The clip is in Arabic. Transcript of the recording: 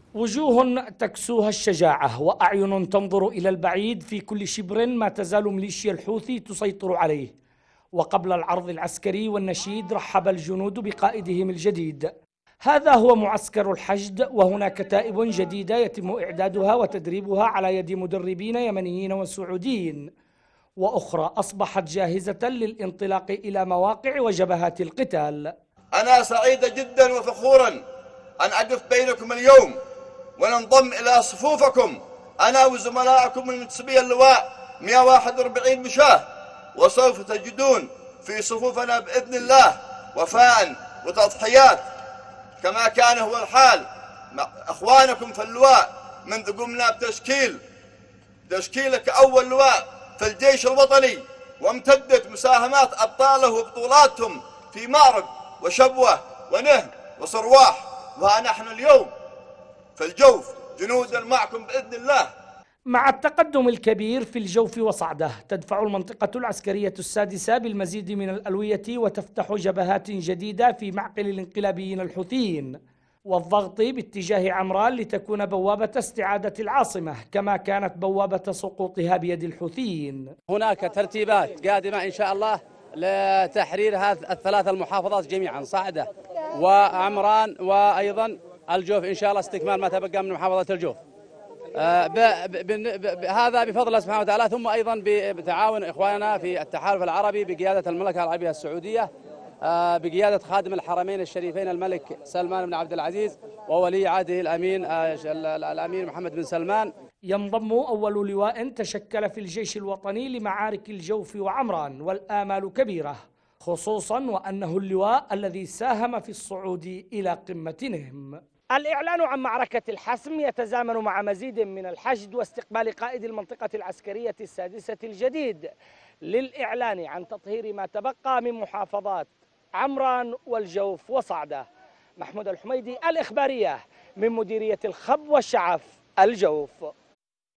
وجوه تكسوها الشجاعة وأعين تنظر إلى البعيد، في كل شبر ما تزال ميليشيا الحوثي تسيطر عليه. وقبل العرض العسكري والنشيد رحب الجنود بقائدهم الجديد. هذا هو معسكر الحشد، وهناك كتائب جديدة يتم إعدادها وتدريبها على يد مدربين يمنيين وسعوديين، وأخرى أصبحت جاهزة للانطلاق إلى مواقع وجبهات القتال. أنا سعيد جدا وفخورا أن أقف بينكم اليوم وننضم إلى صفوفكم أنا وزملائكم المنتسبي اللواء 141 مشاة، وسوف تجدون في صفوفنا بإذن الله وفاء وتضحيات كما كان هو الحال مع أخوانكم في اللواء منذ قمنا بتشكيلك أول لواء في الجيش الوطني، وامتدت مساهمات أبطاله وبطولاتهم في مأرب وشبوة ونهب وصرواح، ونحن اليوم في الجوف جنودا معكم بإذن الله. مع التقدم الكبير في الجوف وصعده، تدفع المنطقة العسكرية السادسة بالمزيد من الألوية وتفتح جبهات جديدة في معقل الانقلابيين الحوثيين، والضغط باتجاه عمران لتكون بوابة استعادة العاصمة كما كانت بوابة سقوطها بيد الحوثيين. هناك ترتيبات قادمة إن شاء الله لتحرير هذه الثلاث المحافظات جميعا، صعدة وعمران وأيضا الجوف إن شاء الله، استكمال ما تبقى من محافظة الجوف. هذا بفضل الله سبحانه وتعالى، ثم أيضا بتعاون إخواننا في التحالف العربي بقيادة المملكة العربية السعودية، بقيادة خادم الحرمين الشريفين الملك سلمان بن عبد العزيز وولي عهده الأمين محمد بن سلمان. ينضم أول لواء تشكل في الجيش الوطني لمعارك الجوف وعمران، والآمال كبيرة، خصوصا وأنه اللواء الذي ساهم في الصعود إلى قمة نهم. الإعلان عن معركة الحسم يتزامن مع مزيد من الحشد واستقبال قائد المنطقة العسكرية السادسة الجديد للإعلان عن تطهير ما تبقى من محافظات عمران والجوف وصعدة. محمود الحميدي، الإخبارية، من مديرية الخب والشعف، الجوف.